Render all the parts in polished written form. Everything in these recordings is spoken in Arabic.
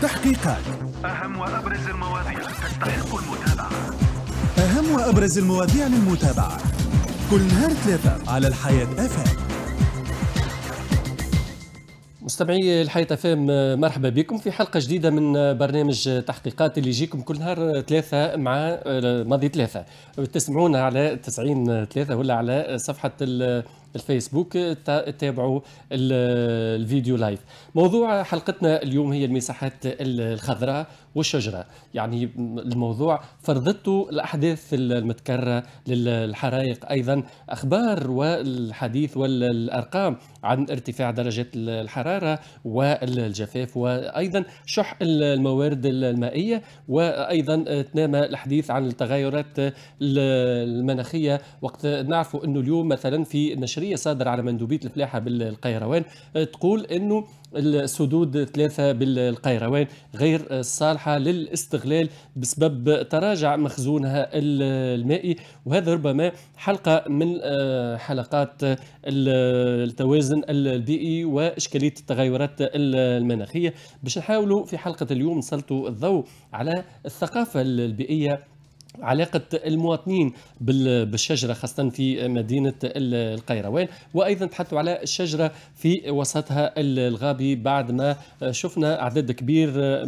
تحقيقات. أهم وأبرز المواضيع تستحق المتابعة. أهم وأبرز المواضيع للمتابعة كل نهار ثلاثة على الحياة FM. مستمعي الحياة FM، مرحبا بكم في حلقة جديدة من برنامج تحقيقات اللي يجيكم كل نهار ثلاثة مع ماضي ثلاثة. تسمعونا على 90 3 ولا على صفحة الفيسبوك، تتابعوا الفيديو لايف. موضوع حلقتنا اليوم هي المساحات الخضراء والشجرة. يعني الموضوع فرضته الأحداث المتكررة للحرائق، أيضا أخبار والحديث والأرقام عن ارتفاع درجات الحرارة والجفاف، وأيضا شح الموارد المائية، وأيضا تنامى الحديث عن التغيرات المناخية. وقت نعرفوا أنه اليوم مثلا في نشرية صادرة على مندوبية الفلاحة بالقيروان تقول أنه السدود 3 بالقيروان غير صالحة للاستغلال بسبب تراجع مخزونها المائي، وهذا ربما حلقة من حلقات التوازن البيئي وإشكالية التغيرات المناخية. باش نحاولوا في حلقة اليوم نسلطوا الضوء على الثقافة البيئية، علاقة المواطنين بالشجرة خاصة في مدينة القيروان، وأيضا تحدثوا على الشجرة في وسطها الغابي بعد ما شفنا عدد كبير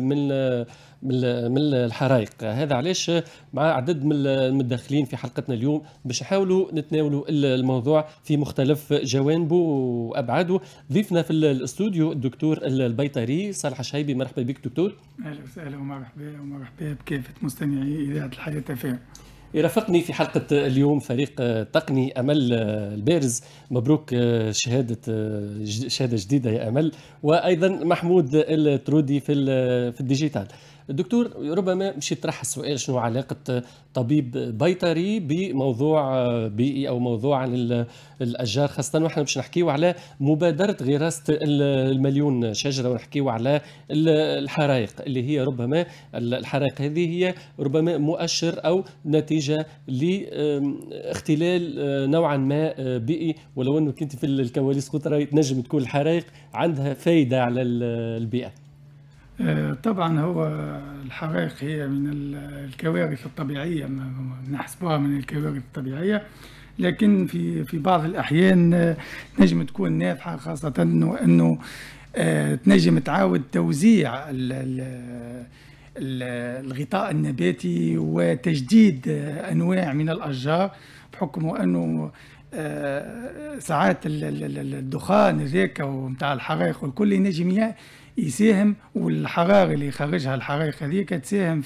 من الحرائق. هذا علاش مع عدد من المتداخلين في حلقتنا اليوم باش نحاولوا نتناولوا الموضوع في مختلف جوانبه وأبعاده. ضيفنا في الاستوديو الدكتور البيطري صالح الشهيبي. مرحبا بك دكتور. اهلا وسهلا ومرحبا بكافة مستمعي إذاعة الحياة FM. يرافقني في حلقة اليوم فريق تقني أمل البارز. مبروك شهادة جديدة يا أمل، وأيضا محمود الترودي في الديجيتال. دكتور، ربما مش يطرح السؤال شنو علاقة طبيب بيطري بموضوع بيئي أو موضوع عن الأشجار، خاصة ونحن باش نحكيو على مبادرة غراسة المليون شجرة، ونحكيو على الحرائق اللي هي ربما الحرائق هذه هي ربما مؤشر أو نتيجة لاختلال نوعا ما بيئي، ولو أنه كنت في الكواليس قلت رأي تنجم تكون الحرائق عندها فايدة على البيئة. طبعا هو الحرائق هي من الكوارث الطبيعية، نحسبها من الكوارث الطبيعية، لكن في بعض الأحيان تنجم تكون نافعة، خاصة أنه تنجم تعاود توزيع الغطاء النباتي وتجديد أنواع من الأشجار، بحكم أنه ساعات الدخان ذاك ومتاع الحرائق والكل ينجم يساهم، والحرارة اللي يخرجها الحرائق هذيك تساهم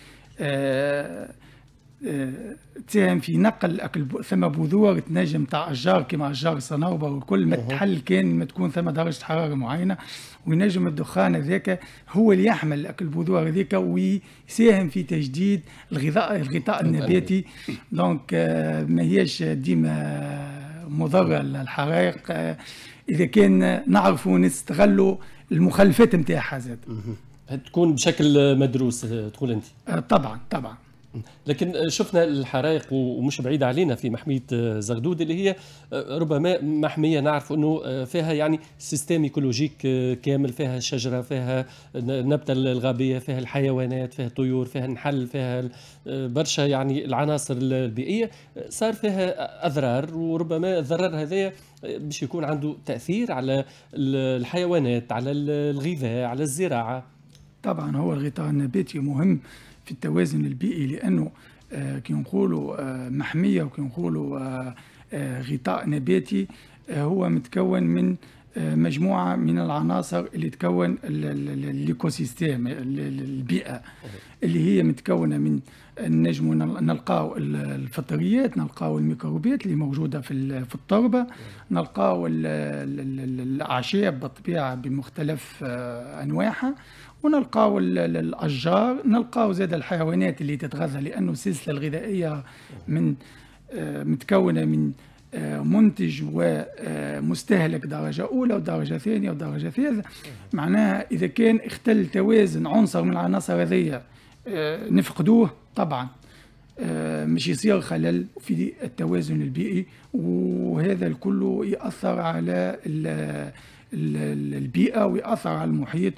في نقل ثم بذور تنجم تاع اشجار كما اشجار الصنوبر والكل ما تحل كان ما تكون ثم درجه حراره معينه، وينجم الدخان هذاك هو اللي يحمل البذور هذيك ويساهم في تجديد الغطاء النباتي. دونك ما هيش ديما مضره للحرائق اذا كان نعرفوا نستغلوا المخلفات نتاعها زاد. تكون بشكل مدروس تقول انت؟ طبعا. لكن شفنا الحرائق ومش بعيدة علينا في محمية زغدود اللي هي ربما محمية نعرف أنه فيها يعني سيستم إيكولوجيك كامل، فيها شجرة، فيها النبتة الغابية، فيها الحيوانات، فيها الطيور، فيها النحل، فيها برشا يعني العناصر البيئية. صار فيها أضرار، وربما الضرر هذا باش يكون عنده تأثير على الحيوانات، على الغذاء، على الزراعة. طبعا هو الغطاء النباتي مهم في التوازن البيئي، لأنه كي نقولوا محمية وكي نقولوا غطاء نباتي هو متكون من مجموعة من العناصر اللي تكون الإيكوسيستم، البيئة، اللي هي متكونة من نجم نلقاو الفطريات، نلقاو الميكروبات اللي موجودة في التربة، نلقاو الأعشاب بالطبيعة بمختلف أنواعها، ونلقاو الأشجار، نلقاو زاد الحيوانات اللي تتغذى، لأنه السلسلة الغذائية متكونة من منتج ومستهلك درجة أولى ودرجة ثانية ودرجة ثالثة. معناها إذا كان اختل توازن عنصر من العناصر هذية نفقدوه، طبعا مش يصير خلل في التوازن البيئي، وهذا الكل يأثر على البيئة ويأثر على المحيط.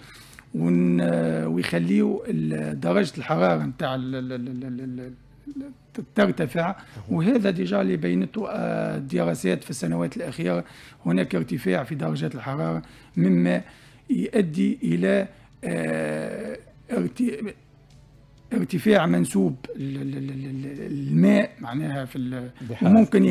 ويخليوا درجة الحرارة نتاع ترتفع. وهذا ديجا اللي بينته الدراسات في السنوات الأخيرة، هناك ارتفاع في درجات الحرارة مما يؤدي إلى ارتفاع منسوب الماء معناها وممكن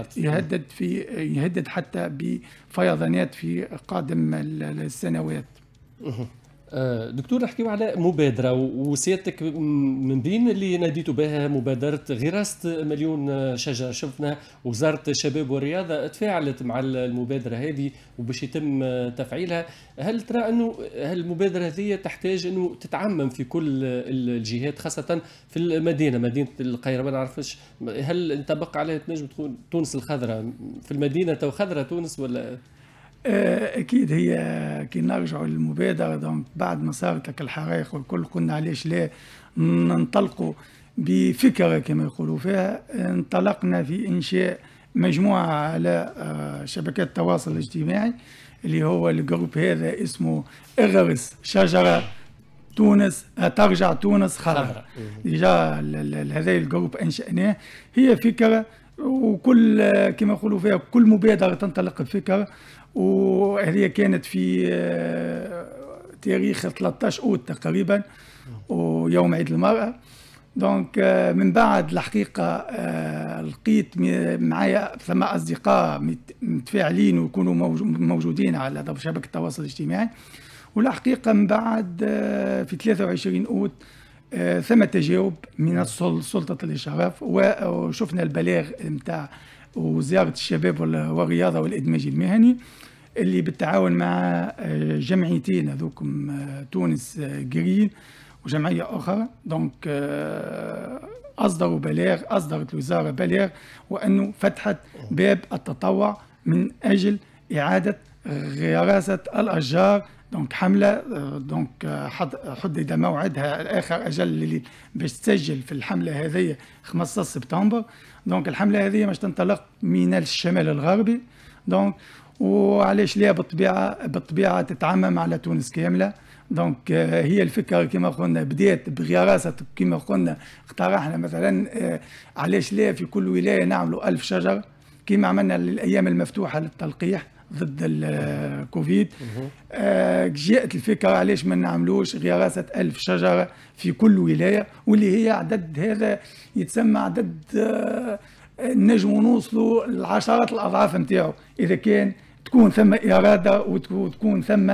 يهدد حتى بفيضانات في قادم السنوات. دكتور، نحكيو على مبادرة وسيادتك من بين اللي ناديتوا بها مبادرة غراسة 1,000,000 شجرة. شفنا وزارة الشباب والرياضة تفاعلت مع المبادرة هذه وباش يتم تفعيلها. هل ترى أنه المبادرة هذه تحتاج أنه تتعمم في كل الجهات، خاصة في مدينة القاهرة؟ ما نعرفش هل انطبق عليها تنجم تكون تونس الخضراء في المدينة تو خضراء تونس ولا؟ اكيد هي كي نرجعوا للمبادره دونك بعد ما صارت لك الحرائق والكل قلنا علاش لا ننطلقوا بفكره كما يقولوا فيها. انطلقنا في انشاء مجموعه على شبكات التواصل الاجتماعي اللي هو الجروب هذا اسمه اغرس شجره تونس ترجع تونس خضراء. ديجا هذا الجروب انشأناه. هي فكره وكل كما يقولوا فيها كل مبادره تنطلق بفكره، وهذه كانت في تاريخ 13 أوت تقريبا ويوم عيد المرأة. دونك من بعد الحقيقة لقيت معايا ثم أصدقاء متفاعلين ويكونوا موجودين على شبكة التواصل الاجتماعي. والحقيقة من بعد في 23 أوت ثم تجاوب من سلطة الإشراف، وشفنا البلاغ متاع وزارة الشباب والرياضة والإدماج المهني اللي بالتعاون مع جمعيتين هذوكم تونس جرين وجمعية أخرى. دونك أصدرت الوزارة بلاغ وأنه فتحت باب التطوع من أجل إعادة غراسة الأشجار. دونك حملة دونك حدد موعدها آخر أجل اللي باش تسجل في الحملة هذه 15 سبتمبر. دونك الحملة هذه باش تنطلق من الشمال الغربي. دونك وعلاش لا بالطبيعة تتعمم على تونس كاملة. دونك هي الفكرة كما قلنا بدات بغراسة كما قلنا اقترحنا مثلا علاش لا في كل ولاية نعملوا 1000 شجرة كما عملنا للأيام المفتوحة للتلقيح ضد الكوفيد. جاءت الفكرة علاش ما نعملوش غراسة 1000 شجرة في كل ولاية، واللي هي عدد هذا يتسمى عدد نجم نوصلوا لعشرات الأضعاف نتاعو إذا كان تكون ثم إرادة وتكون ثم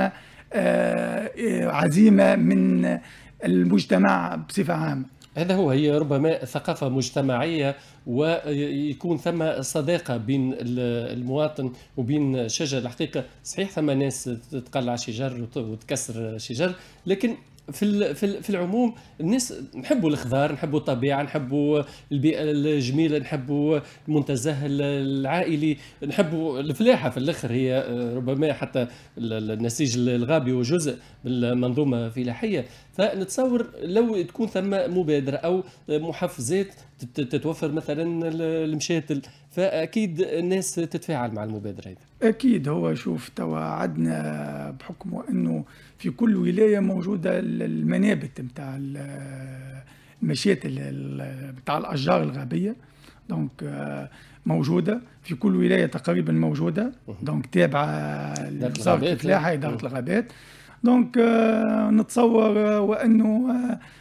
عزيمة من المجتمع بصفة عامة. هذا هي ربما ثقافة مجتمعية ويكون ثم صداقة بين المواطن وبين شجر. الحقيقة صحيح ثم ناس تقلع شجر وتكسر شجر، لكن في العموم الناس نحبوا الخضار، نحبوا الطبيعة، نحبوا البيئة الجميلة، نحبوا المنتزه العائلي، نحبوا الفلاحة في الآخر. هي ربما حتى النسيج الغابي وجزء بالمنظومة الفلاحية. فنتصور لو تكون ثم مبادرة أو محفزات تتوفر مثلا المشاتل، فأكيد الناس تتفاعل مع المبادرة هذه. أكيد. هو شوف توا عندنا بحكم أنه في كل ولاية موجودة المنابت متاع المشاتل متاع الأشجار الغابية. دونك موجودة في كل ولاية تقريبا موجودة. دونك تابعة لوزارة الفلاحة إدارة الغابات. دونك نتصور وأنه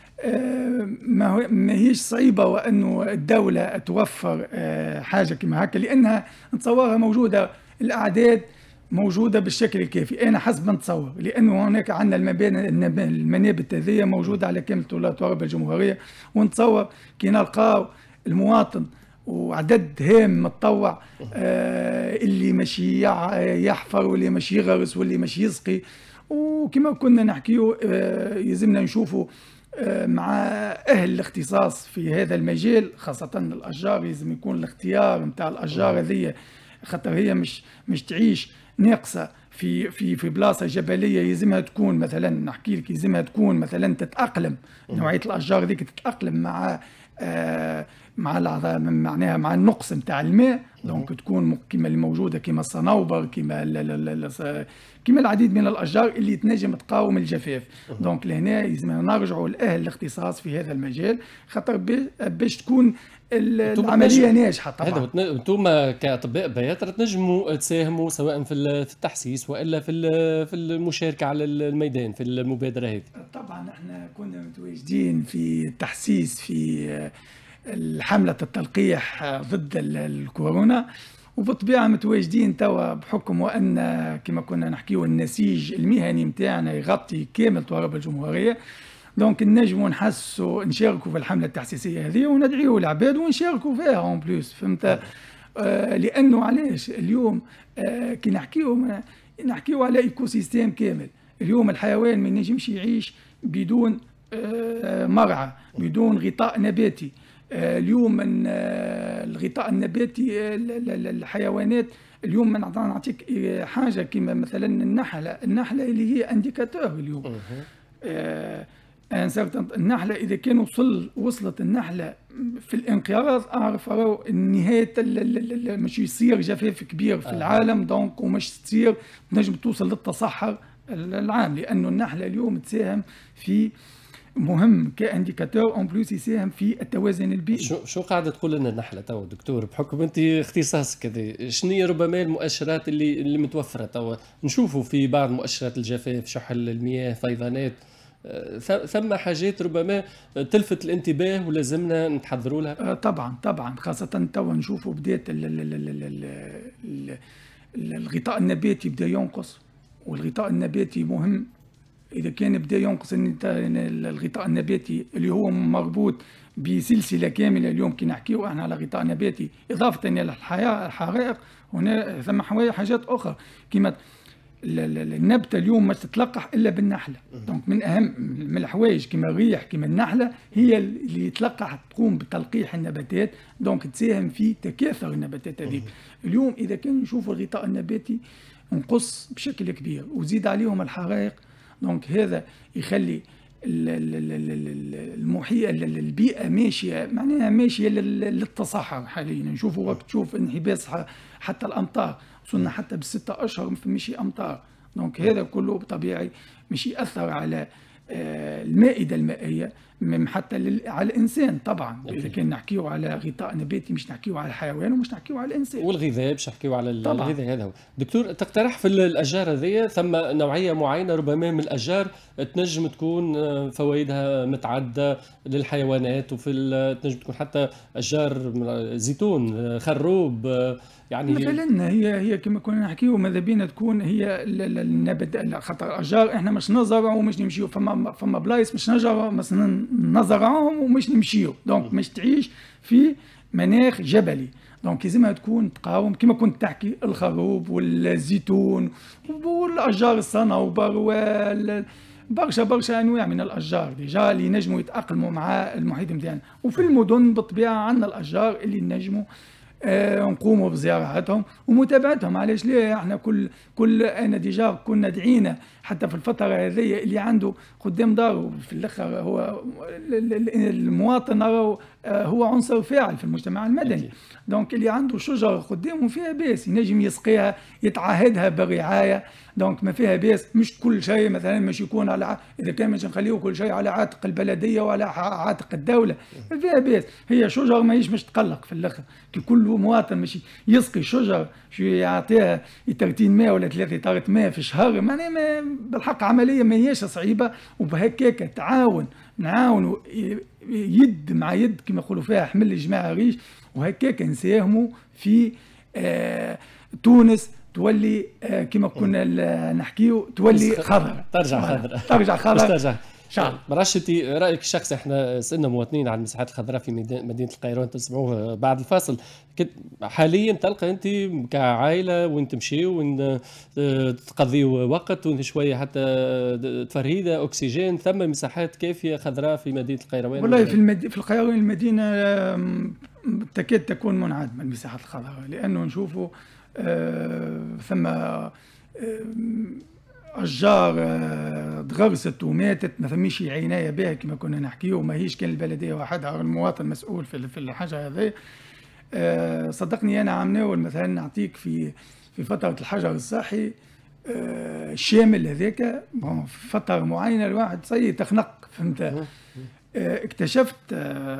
ما هيش صعيبة وأنه الدولة توفر حاجة كما هكا، لأنها نتصورها موجودة، الأعداد موجودة بالشكل الكافي. أنا حسب ما نتصور، لأنه هناك عندنا المنابت هذه موجودة على كامل طول تراب الجمهورية. ونتصور كي نلقاو المواطن وعدد هام متطوع اللي ماشي يحفر واللي ماشي يغرس واللي ماشي يسقي، وكما كنا نحكيو يلزمنا نشوفوا مع أهل الاختصاص في هذا المجال خاصة الأشجار. لازم يكون الاختيار نتاع الأشجار هذه، خاطر هي مش تعيش ناقصة في بلاصة جبلية. يلزمها تكون مثلا نحكي لك يلزمها تكون مثلا تتأقلم، نوعية الأشجار هذيك تتأقلم مع معناها مع النقص نتاع الماء، دونك تكون كما اللي موجوده كما الصنوبر، كما العديد من الاشجار اللي تنجم تقاوم الجفاف. دونك لهنا لازم نرجعوا لاهل الاختصاص في هذا المجال، خاطر باش تكون العمليه ناجحه. طبعا هذا انتم كاطباء بياتر تنجموا تساهموا سواء في التحسيس والا في المشاركه على الميدان في المبادره هذه. طبعا احنا كنا متواجدين في التحسيس في حملة التلقيح ضد الكورونا، وبالطبيعة متواجدين توا بحكم وأن كما كنا نحكيو النسيج المهني متاعنا يغطي كامل توارب الجمهورية. دونك نجموا نشاركوا في الحملة التحسيسية هذه وندعيوا العباد ونشاركوا فيها اون بلوس، فهمت؟ لأنه علاش اليوم كي نحكيو على ايكو سيستيم كامل. اليوم الحيوان ما ينجمش يعيش بدون مرعى، بدون غطاء نباتي. اليوم من الغطاء النباتي الحيوانات اليوم نعطيك حاجه كما مثلا النحله اللي هي انديكاتور اليوم. النحله اذا كان وصلت النحله في الانقراض، اعرف نهايه مش يصير جفاف كبير في العالم، دونك ومش تصير نجم توصل للتصحر العام، لانه النحله اليوم تساهم في مهم كانديكاتور اون بلوس، يساهم في التوازن البيئي. شو قاعده تقول لنا النحله تو دكتور، بحكم انت اختصاصك هذا، شنو هي ربما المؤشرات اللي متوفره تو؟ نشوفوا في بعض مؤشرات الجفاف، شحل المياه، فيضانات، ثم حاجات ربما تلفت الانتباه ولازمنا نتحضروا لها. طبعا خاصه تو نشوفوا بدايه الغطاء النباتي بدا ينقص، والغطاء النباتي مهم. إذا كان بدا ينقص الغطاء النباتي اللي هو مربوط بسلسلة كاملة، اليوم كي نحكيو احنا على غطاء نباتي إضافة إلى الحرائق، هنا ثم حاجات أخرى كما النبتة اليوم ما تتلقح إلا بالنحلة. دونك من أهم من الحوايج كما الريح كما النحلة هي اللي تلقح، تقوم بتلقيح النباتات، دونك تساهم في تكاثر النباتات هذيك. اليوم إذا كان نشوفوا الغطاء النباتي نقص بشكل كبير وزيد عليهم الحرائق، دونك هذا يخلي البيئة ماشية، معناها ماشية للتصحر حاليا. نشوفوا وقت تشوف انحباس حتى الأمطار، وصلنا حتى بالستة أشهر ما مشي أمطار. دونك هذا كله بطبيعي مش يأثر على المائدة المائية، حتى على الإنسان طبعا. إذا كان نحكيو على غطاء نباتي مش نحكيو على الحيوان ومش نحكيو على الإنسان. والغذاء باش نحكيو على الغذاء هذا هو. دكتور تقترح في الأشجار هذيا ثم نوعية معينة ربما من الأشجار تنجم تكون فوائدها متعددة للحيوانات، تنجم تكون حتى أشجار زيتون، خروب، يعني مثلا هي كما كنا نحكيو ماذا بينا تكون هي النبات. خاطر الاشجار احنا مش نزرعوا ومش نمشيو، فما بلايص مش نزرعوهم ومش نمشيو، دونك مش تعيش في مناخ جبلي. دونك لازمها تكون تقاوم كما كنت تحكي الخروب والزيتون والاشجار الصنوبر برشا انواع من الاشجار ديجا اللي ينجموا يتاقلموا مع المحيط نتاعنا. وفي المدن بالطبيعه عندنا الاشجار اللي نجموا نقوموا بزيارتهم ومتابعتهم. علاش لا؟ احنا كل انا ديجا كنا دعينا حتى في الفتره هذه اللي عنده قدام داره في الاخر هو المواطن هو عنصر فاعل في المجتمع المدني. دونك اللي عنده شجره قدامه فيها باس، ينجم يسقيها، يتعهدها بالرعايه. دونك ما فيها باس، مش كل شيء مثلا مش يكون على اذا كان مش نخليه كل شيء على عاتق البلديه ولا عاتق الدوله، ما فيها باس. هي شجر ماهيش مش تقلق في الاخر، كي كل مواطن مش يسقي شجر شو يعطيها 30 ماء ولا 3 طارة ماء في الشهر، معناها بالحق عمليه ما هيش صعيبه. وبهكاك نعاونوا يد مع يد كما يقولوا فيها حمل جماعه ريش، وهكاك نساهموا في تونس تولي كما كنا نحكيو تولي خضراء، ترجع خضراء. مرشتي رايك الشخصي، احنا سالنا مواطنين عن المساحات الخضراء في مدينه القيروان، تسمعوه بعد الفاصل. حاليا تلقى انت كعائله وين تمشيوا وين تقضيوا وقت وين شويه حتى تفرهيده اكسجين، ثم مساحات كافيه خضراء في مدينه القيروان؟ والله في القيروان المدينه تكاد تكون منعدمه المساحات الخضراء، لانه نشوفوا ثم أشجار تغرست وماتت، ما ثميش عنايه بها كما كنا نحكيو، ماهيش كان البلديه وحدها المواطن مسؤول في الحاجه هذه. صدقني انا عمناول مثلا نعطيك في فتره الحجر الصحي الشامل هذاك في فتره معينه الواحد صي تخنق، فهمت؟ اكتشفت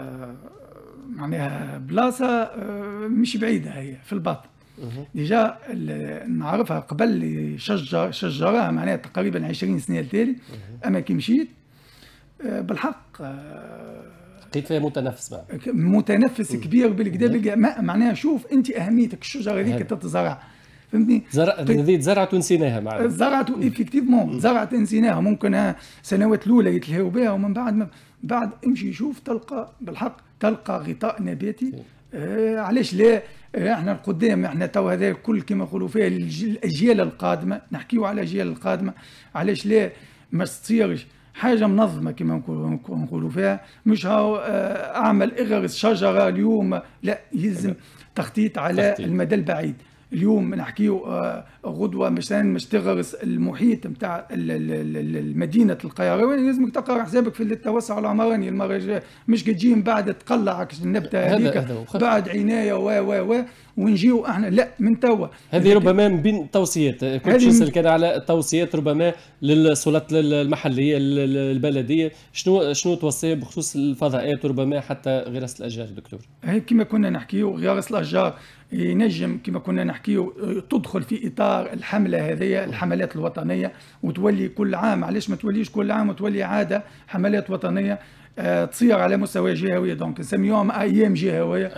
معناها بلاصه مش بعيده هي في الباطن ديجا نعرفها قبل شجرها معناها تقريبا 20 سنه التالي. اما كي مشيت بالحق لقيت فيها متنفس بقى. متنفس كبير بالكدا معناها شوف انت اهميتك الشجره هذيك تتزرع، فهمتني؟ هذه زرعت ونسيناها معناها. زرعت افكتيفمون زرعت نسيناها، ممكن سنوات الاولى يتلهوا بها ومن بعد امشي شوف تلقى بالحق تلقى غطاء نباتي. علاش لا؟ احنا القدام احنا تو هذا الكل كما نقولوا فيها الاجيال القادمه، نحكيو على الاجيال القادمه، علاش لا ما تصيرش حاجه منظمه كما نقولوا فيها، مش هاو اعمل اغرس شجره اليوم، لا يلزم تخطيط على المدى البعيد. اليوم نحكيو غدوه مثلا مش تغرس المحيط نتاع المدينه القيروان، لازمك تقرا حسابك في التوسع العمراني المره الجايه، مش كتجي من بعد تقلعك النبته هذيك بعد عنايه و ونجيو احنا لا من توا. هذه ربما من بين التوصيات كنت نسال كان على التوصيات ربما للسلطات المحليه البلديه، شنو توصي بخصوص الفضاءات وربما حتى غرس الاشجار دكتور؟ هي كما كنا نحكيو غرس الاشجار ينجم كما كنا نحكيو تدخل في اطار الحمله هذه، الحملات الوطنيه، وتولي كل عام، علاش ما توليش كل عام وتولي عاده حملات وطنيه تصير على مستوى جهوي، دونك نسميوهم ايام جهويه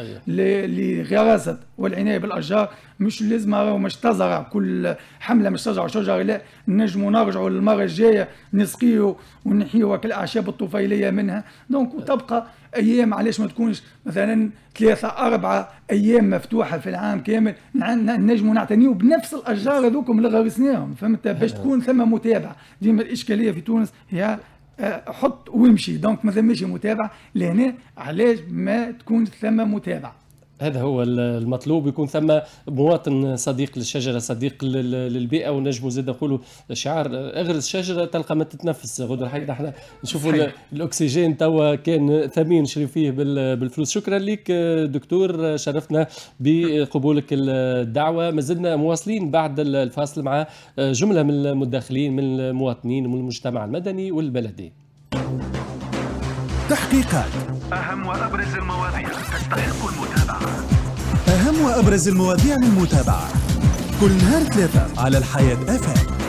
لغراسه والعنايه بالاشجار. مش لازم مش تزرع كل حمله مش تزرع شجره، لا نجموا نرجعوا للمره الجايه نسقيو ونحيوا الاعشاب الطفيليه منها، دونك وتبقى ايام. علاش ما تكونش مثلا 3-4 ايام مفتوحه في العام كامل نجموا نعتنيوا بنفس الاشجار هذوكم اللي غرسناهم، فهمت؟ باش تكون ثم متابعه. ديما الاشكاليه في تونس هي حط وامشي، دونك ما ثماش متابعه لهنا. علاش ما تكون ثم متابعه؟ هذا هو المطلوب، يكون ثم مواطن صديق للشجره، صديق للبيئه، ونجموا زاد نقولوا شعار اغرس شجره تلقى ما تتنفس. غدوه الحقيقه احنا نشوفوا الاكسجين توا كان ثمين نشري فيه بالفلوس. شكرا لك دكتور، شرفتنا بقبولك الدعوه. ما زلنا مواصلين بعد الفاصل مع جمله من المداخلين من المواطنين ومن المجتمع المدني والبلدي. تحقيقات، أهم وأبرز المواضيع تستحق المتابعة. أهم وأبرز المواضيع للمتابعة كل نهار 3 على الحياة FM.